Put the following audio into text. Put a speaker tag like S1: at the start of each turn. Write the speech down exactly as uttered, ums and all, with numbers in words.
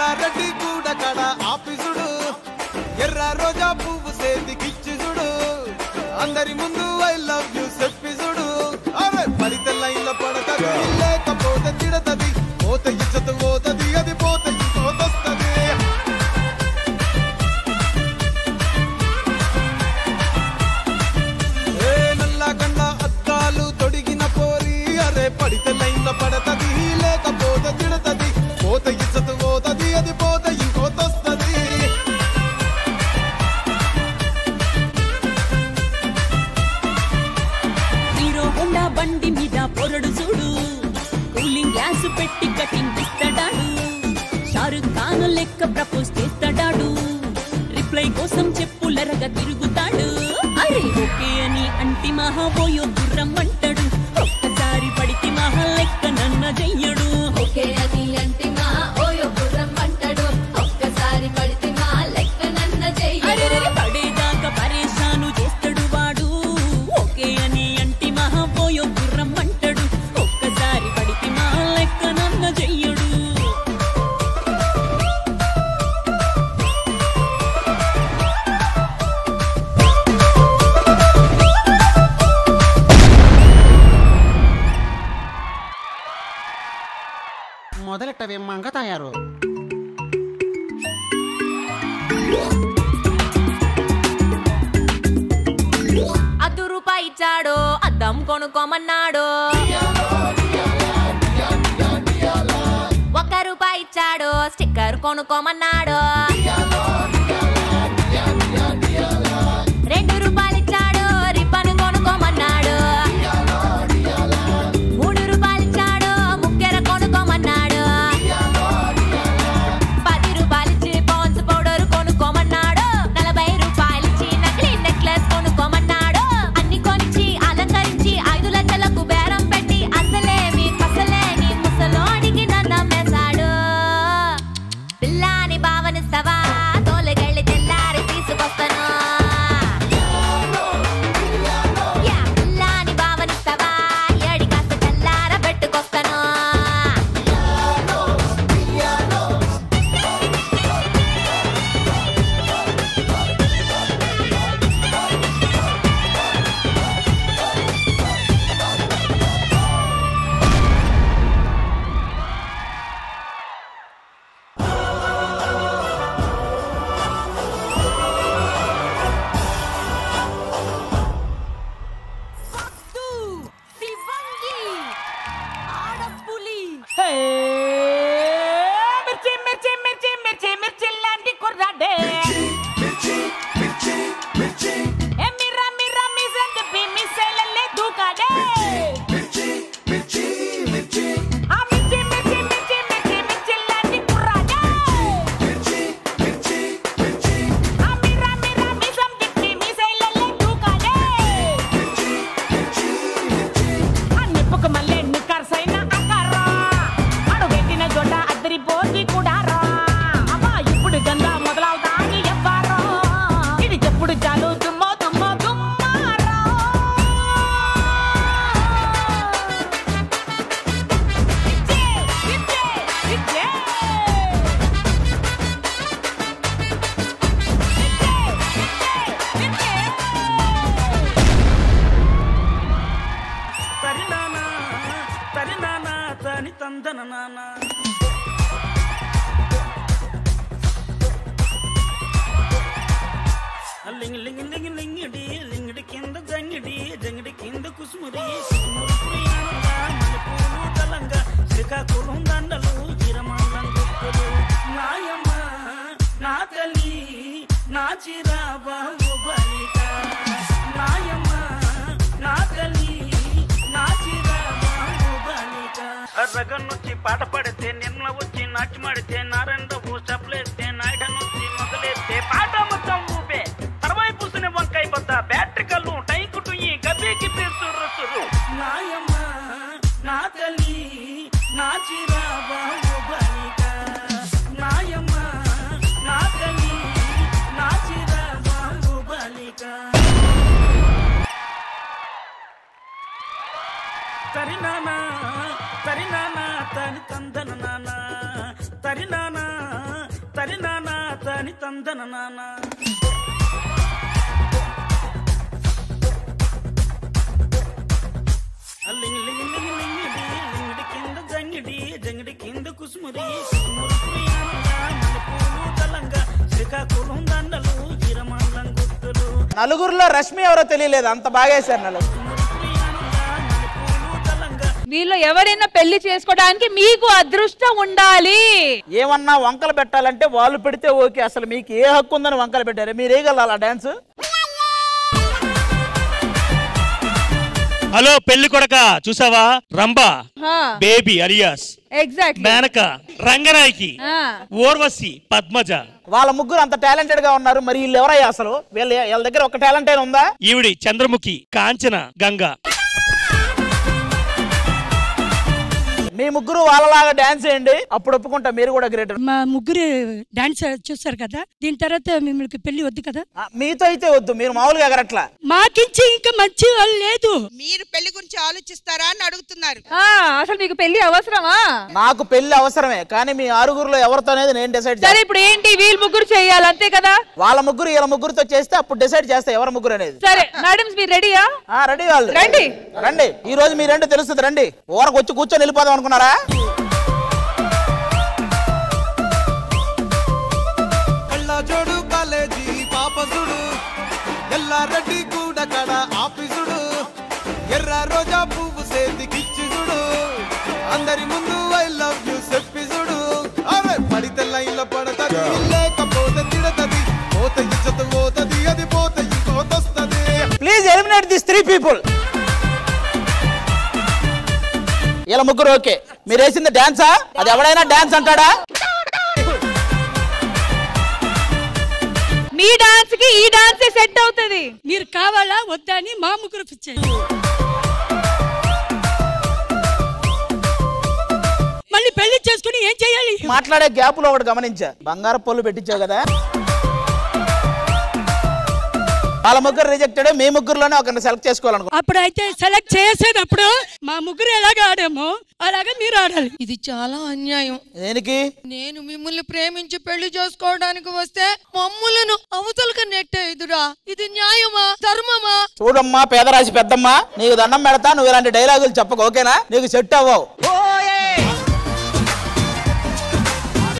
S1: ఎల్లారెడ్డి కూడా కడ ఆఫీసుడు ఎర్ర రోజా పువ్వు సేతికిచ్చి చూడు అందరి ముందు ఐ లవ్ యూ చెప్పి చూడు అరే పరిత లైన్ల పడతది లేకపోతే తిడతది పోత ఇచ్చత పోతది అది పోత ఇంకోతొస్తది ఏ నల్లగండ అద్దాలు తొడిగిన పోరి అరే పరిత లైన్ల పడతది లేకపోతే తిడతది పోత ఇచ్చత పోతది అది పోత ఇంకోతొస్తది
S2: బండి మీద పొరడు చూడు కూలింగ్ గ్లాస్ పెట్టి కటింగ్ ఇస్తాడాడు షారుఖ్ ఖాన్ లెక్క ప్రపోజ్ చేస్తాడాడు రిప్లై కోసం చెప్పులరగా తిరుగుతాడు అరే ఓకే అని అంటి మహాబోయో గుర్రం అంటాడు ఒక్కసారి పడితే మహా లెక్క నన్న చెయ్యడు
S3: ఓకే అని అంటి మహాబోయో గుర్రం అంటాడు ఒక్కసారి పడితే మహా లెక్క నన్న చెయ్యడు
S2: పడేదాకా పరేషాను చేస్తాడు వాడు ఓకే అని అంటి మహాబోయో గుర్రం అంటాడు ఒక్కసారి పడితే మహా లెక్క నన్న చెయ్యడు
S4: మొదలెట్టవే మంగ తయారు
S3: అద్దు రూపాయి ఇచ్చాడు అద్దం కొనుక్కోమన్నాడు ఒక్క రూపాయి ఇచ్చాడు స్టిక్కర్ కొనుక్కోమన్నాడు రెండు రూపాయలు ఇచ్చాడు రిబ్బన్ కొనుక్కోమన్నాడు మూడు రూపాయలు ఇచ్చాడు ముక్కెర కొనుక్కోమన్నాడు పది రూపాయలు ఇచ్చి పాన్స్ పౌడర్ కొనుక్కోమన్నాడు నలభై రూపాయలు ఇచ్చి నకిలీ నెక్లెస్ కొనుక్కోమన్నాడు అన్ని కొనిచ్చి అలంకరించి ఐదు లక్షలకు బేరం పెట్టి అసలేమి అసలేని ముసలోడికి నన్ను అమ్మేశాడు పిల్లాని భావనిస్తావా తోలగెళ్ళి తెల్లారి తీసుకొస్తాను పిల్లాని భావనిస్తావా ఏడి కాస్త తెల్లార పెట్టుకొస్తాను
S2: మిర్చి మిర్చి మిర్చి మిర్చి మిర్చి లాంటి కుర్రాడే ఏ మిర్రా మిర్రా మిజన్ చెప్పి మిస్సైలల్లే దూకాడే ఆ మిర్చి మిర్చి మిర్చి మిర్చి మిర్చి లాంటి కుర్రాడే ఆ మిర్రా మిర్రా మిజన్ చెప్పి మిస్సైలల్లే దూకాడే ఆ నిప్పుకు మల్లె నిక్కర్సైన అక్కరా అడుగెట్టిన జొడ్డ అద్దరిపోసి కూడా రా అమ్మా ఇప్పుడు గంగా మొదలవుతాని ఎవ్వరో ఇది చెప్పుడు చాలు దుమ్మో దుమ్మో దుమ్మారా ఇచ్చే ఇచ్చే ఇచ్చే
S5: తరినానా తరినానా తని తందన నానా లింగి లింగి లింగి లింగిడి లింగిడి కింద జంగిడి జంగిడి కింద కుసుమురి కుసుమురి ప్రియానంగా మణిపూరు తలంగా శ్రీకాకుళం దండలు చిరమల్లంగులు నాయమ్మ నా తల్లి నా చిరాబాబు బలిక నాయమ్మ నా తల్లి నా చిరాబాబు బలిక రగన్నొచ్చి పాట పడితే నిన్న వచ్చి నాటి మాడితే నారాయణరావు చప్పలేస్తే నాయుడ నుంచి మొదలెత్తే పాట మొత్తం ఊపే తర్వాయి పూసిన వంకాయ బద్ద బ్యాటరీ కళ్ళు టైకుటు ఈ గబ్బీకి పేరు నాయమ్మ నా తల్లి నా చిరాబాబు బలిక నాయమ్మ నా తల్లి నా చిరాబాబు బలిక తరినానా తరినానా తని తందన నానా తరినానా తందన నాన్న లింగి లింగి లింగి లింగిడి లింగిడి కింద జంగిడి జంగిడి కింద కుసుమురి కుసుమురి ప్రియానంగా మణిపూలు తలంగా శ్రీకాకుళం దండలు చిరమల్లం గుర్తులు.
S6: నలుగురులో రష్మి ఎవరో తెలియలేదు, అంత బాగా వేశారు నలుగురు.
S7: వీళ్ళు ఎవరైనా పెళ్లి చేసుకోవడానికి మీకు అదృష్టం ఉండాలి.
S6: ఏమన్నా వంకలు పెట్టాలంటే వాళ్ళు పెడితే ఓకే, అసలు మీకు ఏ హక్కు ఉందని వంకలు పెట్టారు? మీరు వేయగలరా డాన్స్?
S8: హలో పెళ్లి కొడక చూసావా? Rambha, baby alias
S7: exact
S8: Menaka, Ranganayaki, Urvashi, Padmaja,
S6: వాళ్ళ ముగ్గురు అంత టాలెంటెడ్ గా ఉన్నారు. మరి వీళ్ళు ఎవరయ్యా అసలు? వీళ్ళ వీళ్ళ దగ్గర ఒక టాలెంట్ అయినా ఉందా?
S8: ఈవిడి చంద్రముఖి, కాంచన, గంగా.
S6: మీ ముగ్గురు వాళ్ళలాగా డాన్స్ చేయండి, అప్పుడు ఒప్పుకుంటా. మీరు కూడా గ్రేట్.
S9: మా ముగ్గురు డాన్స్ చూస్తారు కదా, దీని తర్వాత మిమ్మల్ని పెళ్లి వద్దు కదా.
S6: మీతో అయితే వద్దు, మీరు మామూలుగా ఎగరట్లా.
S9: మాకించి ఇంకా మంచి వాళ్ళు లేదు.
S10: మీరు పెళ్లి గురించి ఆలోచిస్తారా అని అడుగుతున్నారు.
S7: అసలు మీకు పెళ్లి అవసరమా?
S6: నాకు పెళ్లి అవసరమే, కానీ మీ ఆరుగురులో ఎవరితో అనేది నేను డిసైడ్.
S7: సరే ఇప్పుడు ఏంటి, వీళ్ళు ముగ్గురు చేయాలి అంతే కదా?
S6: వాళ్ళ ముగ్గురు వీళ్ళ ముగ్గురుతో చేస్తే అప్పుడు డిసైడ్ చేస్తా ఎవరి ముగ్గురు అనేది.
S7: సరే మేడమ్స్ మీరు రెడీయా?
S6: రెడీ వాళ్ళు
S7: రండి
S6: రండి. ఈ రోజు మీరేంటో తెలుస్తుంది, రండి. ఊరకు వచ్చి కూర్చొని వెళ్ళిపోదాం అనుకున్నారా?
S1: జోడు కాలేజీ పాపసుడు ఎల్లారెడ్డి కూడా కడ ఆఫీసుడు ఎర్ర రోజా పువ్వు సేతికిచ్చిసుడు అందరి ముందు ఐ లవ్ యూ చెప్పిసుడు అరే పడితే లైన్లో పడతది లేకపోతే తిడతది పోత ఇజ్జత్ పోతది అది పోత ఇంకోతొస్తది.
S6: Please eliminate this three people. ఇలా ముగ్గురు ఓకే. మీరు వేసింది డాన్సా? అది ఎవడైనా డాన్స్ అంటాడా?
S7: మీ డాన్స్ కి ఈ డాన్స్ సెట్ అవుతుంది.
S9: మీరు కావాలా వద్దా అని మా ముగ్గురు ఫిక్స్ అయ్యారు. మళ్ళీ పెళ్లి చేసుకుని ఏం చేయాలి?
S6: మాట్లాడే గ్యాప్ లో ఒకటి గమనించా, బంగారు పొల్లు పెట్టించావు కదా. వాళ్ళ ముగ్గురు రిజెక్టెడ్, మీ ముగ్గురులోనే ఒకరిని సెలెక్ట్ చేసుకోవాలనుకో.
S9: అప్పుడు అయితే సెలెక్ట్ చేసేటప్పుడు మా ముగ్గురు ఎలాగ ఆడామో అలాగే మీరు ఆడాలి.
S10: ఇది చాలా అన్యాయం.
S6: దేనికి?
S10: నేను మిమ్మల్ని ప్రేమించి పెళ్లి చేసుకోవడానికి వస్తే మమ్ములను అవతలక నెట్టేదురా. ఇది న్యాయమా ధర్మమా?
S6: చూడమ్మా పేదరాశి పెద్దమ్మా, నీకు దండం పెడతా, నువ్వు ఇలాంటి డైలాగులు చెప్పకు ఓకేనా? నీకు సెట్ అవ్వవు.